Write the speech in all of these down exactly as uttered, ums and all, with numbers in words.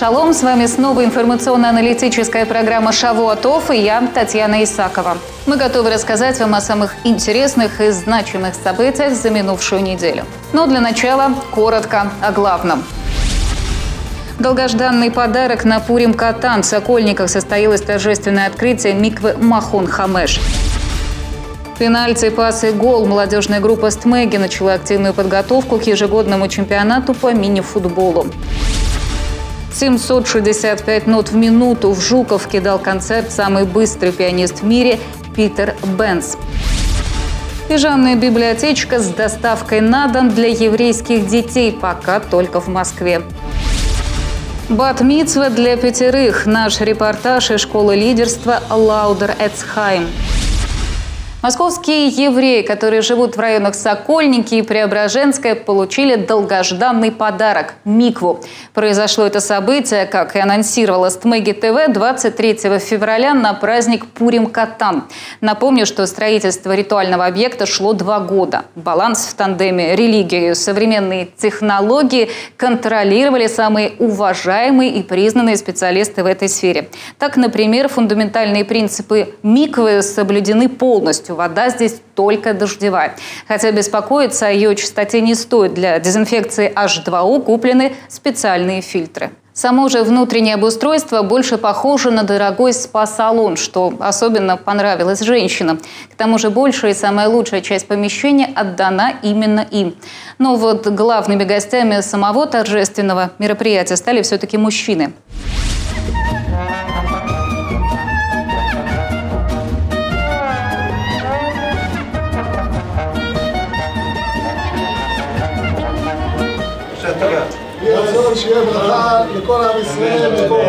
Шалом, с вами снова информационно-аналитическая программа «Шавуатов» и я, Татьяна Исакова. Мы готовы рассказать вам о самых интересных и значимых событиях за минувшую неделю. Но для начала коротко о главном. Долгожданный подарок на Пурим Катан. В Сокольниках состоялось торжественное открытие миквы Махон Хамеш. Пенальти, пас и гол. Молодежная группа Стмеги начала активную подготовку к ежегодному чемпионату по мини-футболу. семьсот шестьдесят пять нот в минуту. В Жуковке дал концерт самый быстрый пианист в мире Питер Бенц. Пижамная библиотечка с доставкой на дом для еврейских детей пока только в Москве. Бат-мицва для пятерых. Наш репортаж из школы лидерства Лаудер Эцхайм. Московские евреи, которые живут в районах Сокольники и Преображенская, получили долгожданный подарок – микву. Произошло это событие, как и анонсировала Стмеги ТВ, двадцать третьего февраля на праздник Пурим Катан. Напомню, что строительство ритуального объекта шло два года. Баланс в тандеме религии и современные технологии контролировали самые уважаемые и признанные специалисты в этой сфере. Так, например, фундаментальные принципы миквы соблюдены полностью. Вода здесь только дождевая. Хотя беспокоиться о ее чистоте не стоит. Для дезинфекции эйч два о куплены специальные фильтры. Само же внутреннее обустройство больше похоже на дорогой спа-салон, что особенно понравилось женщинам. К тому же большая и самая лучшая часть помещения отдана именно им. Но вот главными гостями самого торжественного мероприятия стали все-таки мужчины. שיהיה ברכה לכל עם ישראל וכל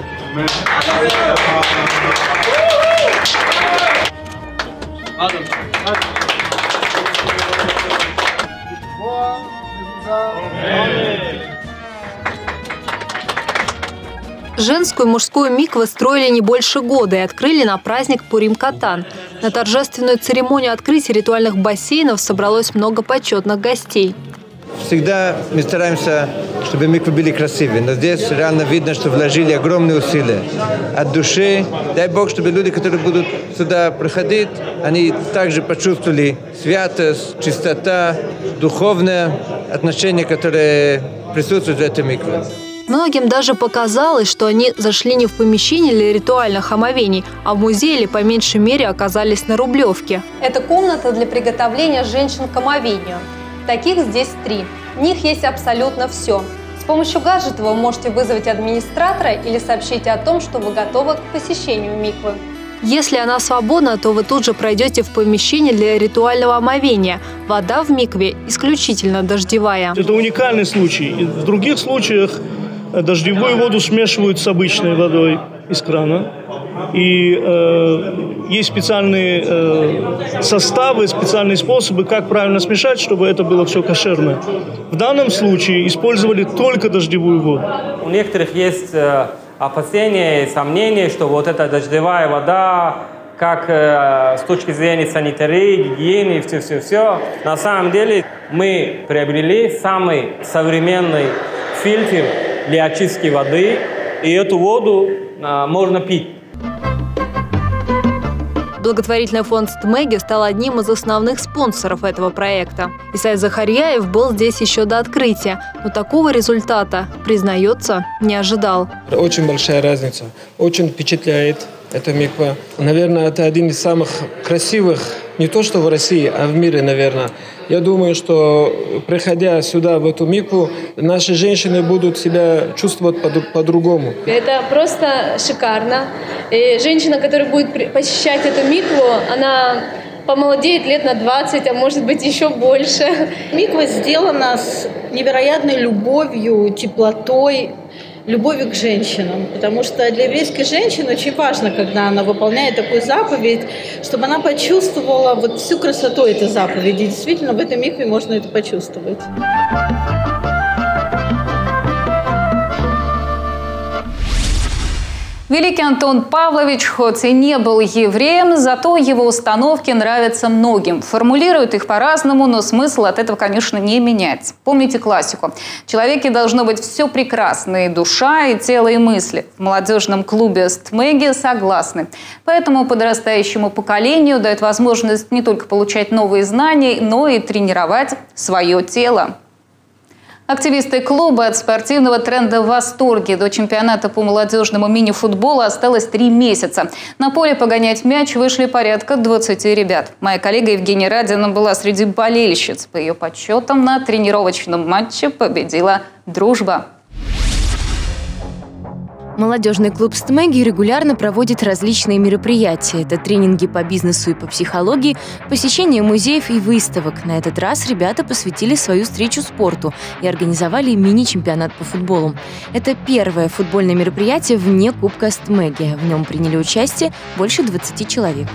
Женскую и мужскую миквы строили не больше года и открыли на праздник Пурим Катан. На торжественную церемонию открытия ритуальных бассейнов собралось много почетных гостей. Всегда мы стараемся, чтобы миквы были красивые, но здесь реально видно, что вложили огромные усилия от души. Дай Бог, чтобы люди, которые будут сюда проходить, они также почувствовали святость, чистота, духовное отношение, которое присутствует в этой микве. Многим даже показалось, что они зашли не в помещение для ритуальных омовений, а в музей или, по меньшей мере, оказались на Рублевке. Это комната для приготовления женщин к омовению. Таких здесь три. В них есть абсолютно все. С помощью гаджета вы можете вызвать администратора или сообщить о том, что вы готовы к посещению миквы. Если она свободна, то вы тут же пройдете в помещение для ритуального омовения. Вода в микве исключительно дождевая. Это уникальный случай. В других случаях дождевую воду смешивают с обычной водой из крана. И э, есть специальные э, составы, специальные способы, как правильно смешать, чтобы это было все кошерно. В данном случае использовали только дождевую воду. У некоторых есть э, опасения и сомнения, что вот эта дождевая вода, как э, с точки зрения санитарии, гигиены и все-все-все. На самом деле мы приобрели самый современный фильтр для очистки воды, и эту воду э, можно пить. Благотворительный фонд Стмеги стал одним из основных спонсоров этого проекта. Исай Захарьяев был здесь еще до открытия, но такого результата, признается, не ожидал. Очень большая разница, очень впечатляет эта миква. Наверное, это один из самых красивых, не то что в России, а в мире, наверное. Я думаю, что, приходя сюда, в эту микву, наши женщины будут себя чувствовать по-другому. Это просто шикарно. И женщина, которая будет посещать эту микву, она помолодеет лет на двадцать, а может быть еще больше. Миква сделана с невероятной любовью, теплотой, любовью к женщинам. Потому что для еврейской женщины очень важно, когда она выполняет такую заповедь, чтобы она почувствовала вот всю красоту этой заповеди. И действительно, в этой микве можно это почувствовать. В Великий Антон Павлович хоть и не был евреем, зато его установки нравятся многим. Формулируют их по-разному, но смысл от этого, конечно, не менять. Помните классику. В человеке должно быть все прекрасное – и душа, и тело, и мысли. В молодежном клубе «Стмеги» согласны. Поэтому подрастающему поколению дают возможность не только получать новые знания, но и тренировать свое тело. Активисты клуба от спортивного тренда в восторге. До чемпионата по молодежному мини-футболу осталось три месяца. На поле погонять мяч вышли порядка двадцати ребят. Моя коллега Евгения Радина была среди болельщиц. По ее подсчетам, на тренировочном матче победила дружба. Молодежный клуб «Стмеги» регулярно проводит различные мероприятия. Это тренинги по бизнесу и по психологии, посещение музеев и выставок. На этот раз ребята посвятили свою встречу спорту и организовали мини-чемпионат по футболу. Это первое футбольное мероприятие вне Кубка «Стмеги». В нем приняли участие больше двадцати человек.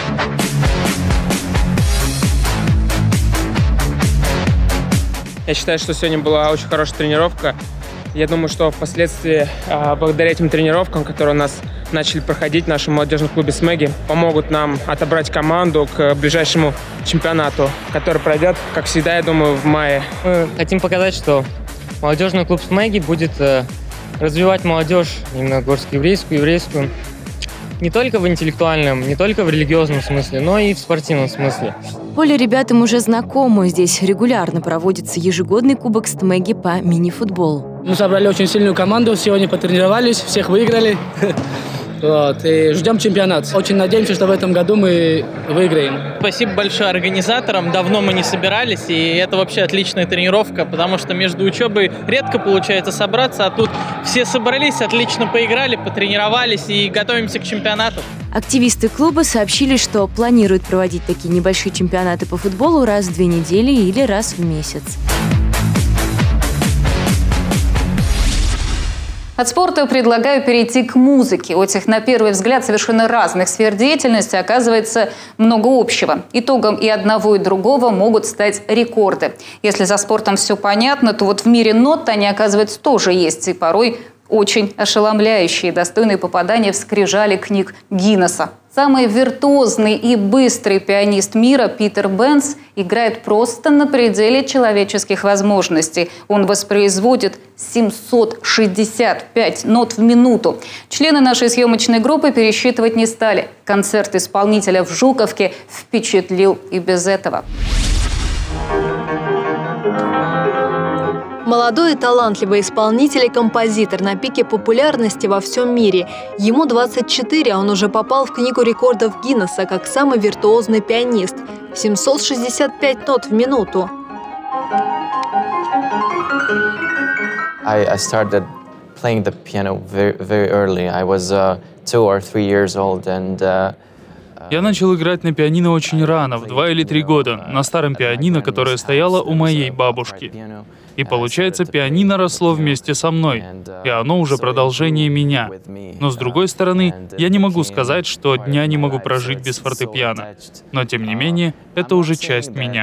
Я считаю, что сегодня была очень хорошая тренировка. Я думаю, что впоследствии, благодаря этим тренировкам, которые у нас начали проходить в нашем молодежном клубе «Стмеги», помогут нам отобрать команду к ближайшему чемпионату, который пройдет, как всегда, я думаю, в мае. Мы хотим показать, что молодежный клуб «Стмеги» будет развивать молодежь, именно горско-еврейскую, еврейскую, не только в интеллектуальном, не только в религиозном смысле, но и в спортивном смысле. Поле ребятам уже знакомо. Здесь регулярно проводится ежегодный кубок «Стмеги» по мини-футболу. Мы собрали очень сильную команду, сегодня потренировались, всех выиграли. Вот, и ждем чемпионат. Очень надеемся, что в этом году мы выиграем. Спасибо большое организаторам. Давно мы не собирались, и это вообще отличная тренировка, потому что между учебой редко получается собраться, а тут все собрались, отлично поиграли, потренировались и готовимся к чемпионату. Активисты клуба сообщили, что планируют проводить такие небольшие чемпионаты по футболу раз в две недели или раз в месяц. От спорта предлагаю перейти к музыке. У этих, на первый взгляд, совершенно разных сфер деятельности оказывается много общего. Итогом и одного, и другого могут стать рекорды. Если за спортом все понятно, то вот в мире нот они, оказывается, тоже есть. И порой очень ошеломляющие, достойные попадания в скрижали книг Гиннесса. Самый виртуозный и быстрый пианист мира Питер Бенц играет просто на пределе человеческих возможностей. Он воспроизводит семьсот шестьдесят пять нот в минуту. Члены нашей съемочной группы пересчитывать не стали. Концерт исполнителя в Жуковке впечатлил и без этого. Молодой и талантливый исполнитель и композитор на пике популярности во всем мире. Ему двадцать четыре, а он уже попал в книгу рекордов Гиннесса как самый виртуозный пианист. семьсот шестьдесят пять нот в минуту. I, I started playing the piano very, very early. I was uh, two or three years old, and uh, Я начал играть на пианино очень рано, в два или три года, на старом пианино, которое стояло у моей бабушки. И получается, пианино росло вместе со мной, и оно уже продолжение меня. Но с другой стороны, я не могу сказать, что дня не могу прожить без фортепиано. Но тем не менее, это уже часть меня.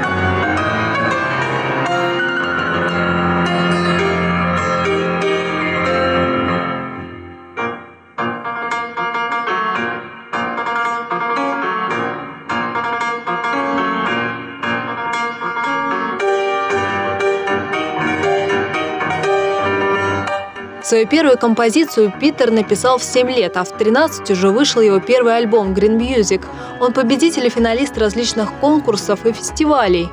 Свою первую композицию Питер написал в семь лет, а в тринадцать уже вышел его первый альбом «Green Music». Он победитель и финалист различных конкурсов и фестивалей.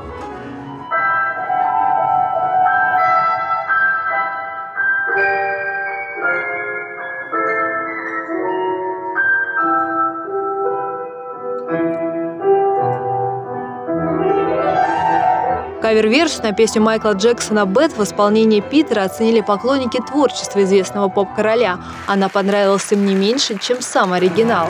Кавер-версию на песню Майкла Джексона «Бэд» в исполнении Питера оценили поклонники творчества известного поп-короля. Она понравилась им не меньше, чем сам оригинал.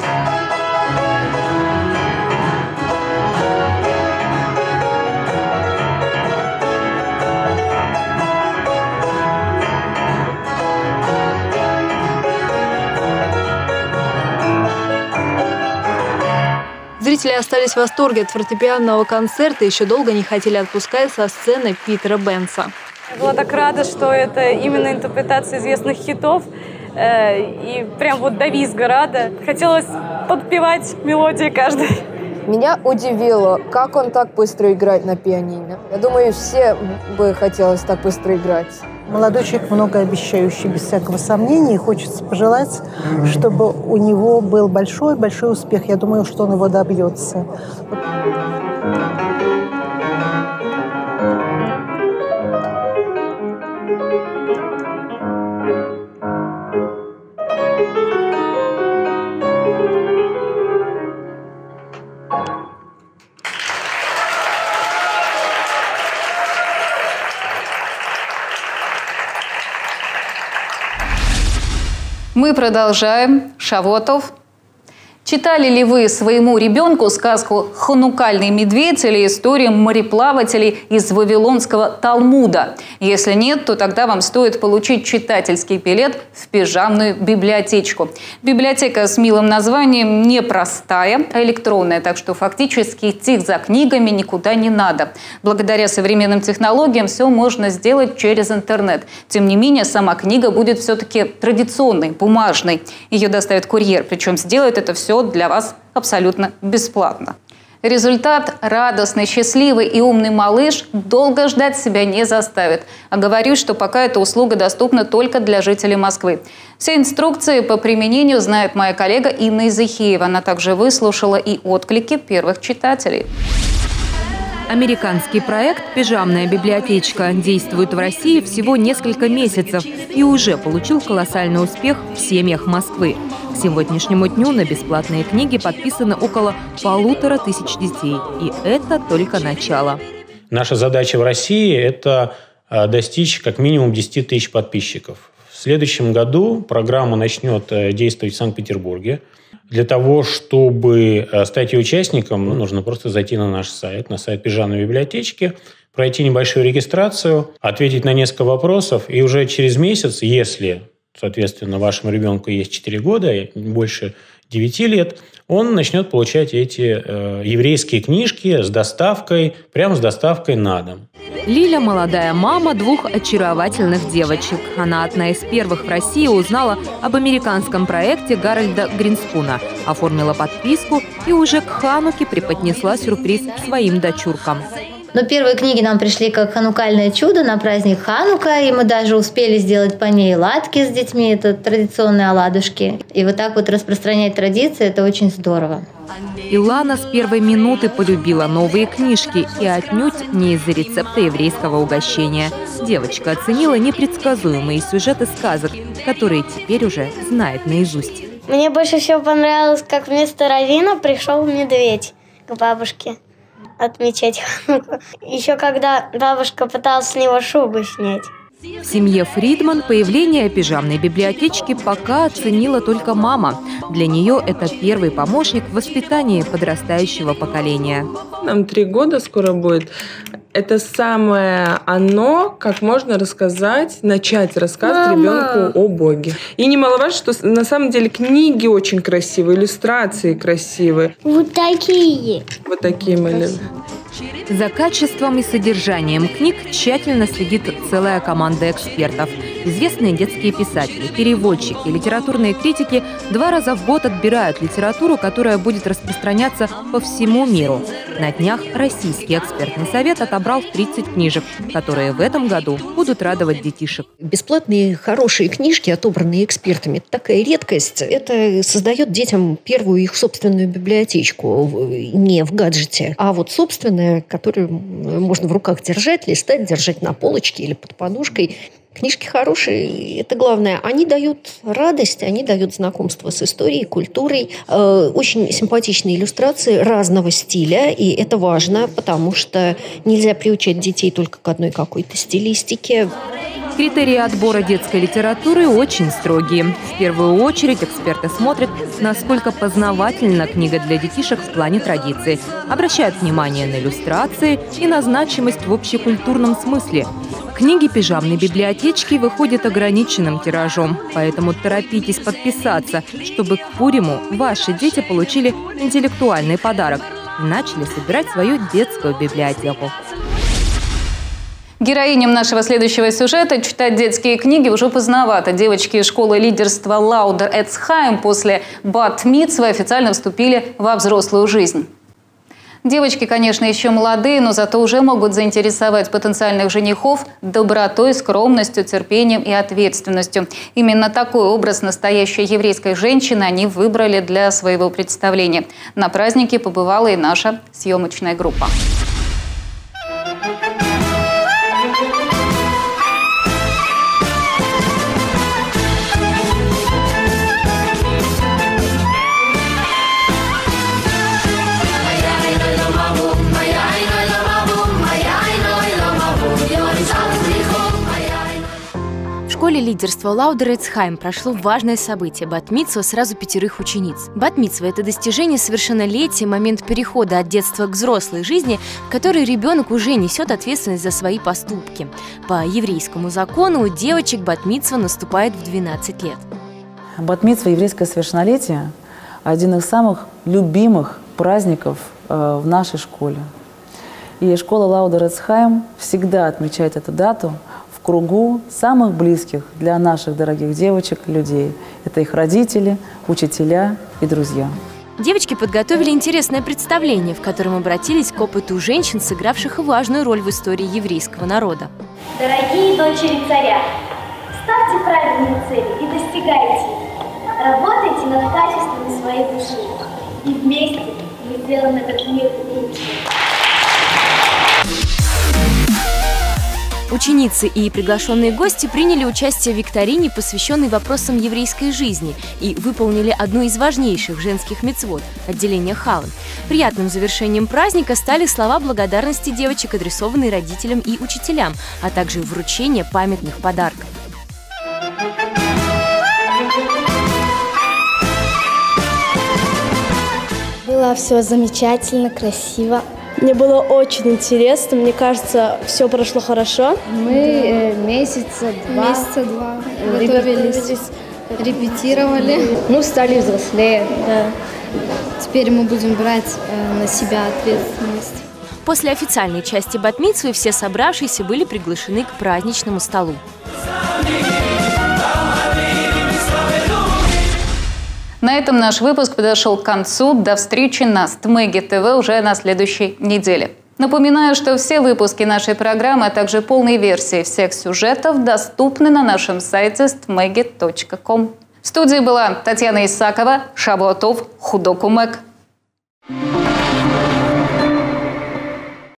Зрители остались в восторге от фортепианного концерта и еще долго не хотели отпускать со сцены Питера Бенца. Я была так рада, что это именно интерпретация известных хитов. и прям вот до визга рада. Хотелось подпевать мелодии каждой. Меня удивило, как он так быстро играет на пианино. Я думаю, все бы хотелось так быстро играть. Молодой человек, многообещающий, без всякого сомнения, и хочется пожелать, чтобы у него был большой-большой успех. Я думаю, что он его добьется. Мы продолжаем. Шавотов. Читали ли вы своему ребенку сказку «Ханукальный медведь» или историю мореплавателей из Вавилонского Талмуда? Если нет, то тогда вам стоит получить читательский билет в пижамную библиотечку. Библиотека с милым названием непростая, а электронная, так что фактически идти за книгами никуда не надо. Благодаря современным технологиям все можно сделать через интернет. Тем не менее, сама книга будет все-таки традиционной, бумажной. Ее доставит курьер, причем сделает это все для вас абсолютно бесплатно. Результат – радостный, счастливый и умный малыш долго ждать себя не заставит. А говорю, что пока эта услуга доступна только для жителей Москвы. Все инструкции по применению знает моя коллега Инна Изыхеева. Она также выслушала и отклики первых читателей. Американский проект «Пижамная библиотечка» действует в России всего несколько месяцев и уже получил колоссальный успех в семьях Москвы. К сегодняшнему дню на бесплатные книги подписано около полутора тысяч детей. И это только начало. Наша задача в России – это достичь как минимум десяти тысяч подписчиков. В следующем году программа начнет действовать в Санкт-Петербурге. Для того, чтобы стать ее участником, ну, нужно просто зайти на наш сайт, на сайт Пижамной библиотечки, пройти небольшую регистрацию, ответить на несколько вопросов, и уже через месяц, если, соответственно, вашему ребенку есть четыре года, больше девяти лет, он начнет получать эти э, еврейские книжки с доставкой, прямо с доставкой на дом. Лиля – молодая мама двух очаровательных девочек. Она одна из первых в России узнала об американском проекте Гарольда Гринспуна, оформила подписку и уже к Хануке преподнесла сюрприз своим дочуркам. Но первые книги нам пришли как ханукальное чудо на праздник Ханука, и мы даже успели сделать по ней ладки с детьми, это традиционные оладушки. И вот так вот распространять традиции – это очень здорово. Илана с первой минуты полюбила новые книжки и отнюдь не из-за рецепта еврейского угощения. Девочка оценила непредсказуемые сюжеты сказок, которые теперь уже знает наизусть. Мне больше всего понравилось, как вместо раввина пришел медведь к бабушке отмечать Хануку. Еще когда бабушка пыталась с него шубу снять. В семье Фридман появление пижамной библиотечки пока оценила только мама. Для нее это первый помощник в воспитании подрастающего поколения. Нам три года скоро будет. Это самое оно, как можно рассказать, начать рассказ Мама. ребенку о Боге. И немаловажно, что на самом деле книги очень красивые, иллюстрации красивые. Вот такие. Вот такие мы любим. За качеством и содержанием книг тщательно следит целая команда экспертов. Известные детские писатели, переводчики, литературные критики два раза в год отбирают литературу, которая будет распространяться по всему миру. На днях Российский экспертный совет отобрал тридцать книжек, которые в этом году будут радовать детишек. Бесплатные хорошие книжки, отобранные экспертами, это такая редкость. Это создает детям первую их собственную библиотечку, не в гаджете, а вот собственная, которую можно в руках держать, листать, держать на полочке или под подушкой. Книжки хорошие, это главное. Они дают радость, они дают знакомство с историей, культурой. Э, очень симпатичные иллюстрации разного стиля, и это важно, потому что нельзя приучать детей только к одной какой-то стилистике. Критерии отбора детской литературы очень строгие. В первую очередь эксперты смотрят, насколько познавательна книга для детишек в плане традиций. Обращают внимание на иллюстрации и на значимость в общекультурном смысле. Книги пижамной библиотечки выходят ограниченным тиражом, поэтому торопитесь подписаться, чтобы к Пуриму ваши дети получили интеллектуальный подарок и начали собирать свою детскую библиотеку. Героиням нашего следующего сюжета читать детские книги уже поздновато. Девочки из школы лидерства Лаудер Эцхайм после бат-мицвы официально вступили во взрослую жизнь. Девочки, конечно, еще молодые, но зато уже могут заинтересовать потенциальных женихов добротой, скромностью, терпением и ответственностью. Именно такой образ настоящей еврейской женщины они выбрали для своего представления. На празднике побывала и наша съемочная группа. В школе лидерства Лаудер Эцхайм прошло важное событие – бат-мицва сразу пятерых учениц. Бат-мицва – это достижение совершеннолетия, момент перехода от детства к взрослой жизни, в которой ребенок уже несет ответственность за свои поступки. По еврейскому закону у девочек бат-мицва наступает в двенадцать лет. Бат-мицва, еврейское совершеннолетие – один из самых любимых праздников э, в нашей школе. И школа Лаудер Эцхайм всегда отмечает эту дату в кругу самых близких для наших дорогих девочек людей. Это их родители, учителя и друзья. Девочки подготовили интересное представление, в котором обратились к опыту женщин, сыгравших важную роль в истории еврейского народа. Дорогие дочери царя, ставьте правильные цели и достигайте их. Работайте над качествами своей души. И вместе мы сделаем этот мир лучше. Ученицы и приглашенные гости приняли участие в викторине, посвященной вопросам еврейской жизни, и выполнили одну из важнейших женских мицвот – отделение халым. Приятным завершением праздника стали слова благодарности девочек, адресованные родителям и учителям, а также вручение памятных подарков. Было все замечательно, красиво. Мне было очень интересно, мне кажется, все прошло хорошо. Мы э, месяца два, месяца два готовились, репетировали. Ну, стали взрослее. Да. Теперь мы будем брать э, на себя ответственность. После официальной части бат-мицвы все собравшиеся были приглашены к праздничному столу. На этом наш выпуск подошел к концу. До встречи на Стмеги ТВ уже на следующей неделе. Напоминаю, что все выпуски нашей программы, а также полные версии всех сюжетов доступны на нашем сайте стмеги точка ком. В студии была Татьяна Исакова. Шавуа тов, худокумек.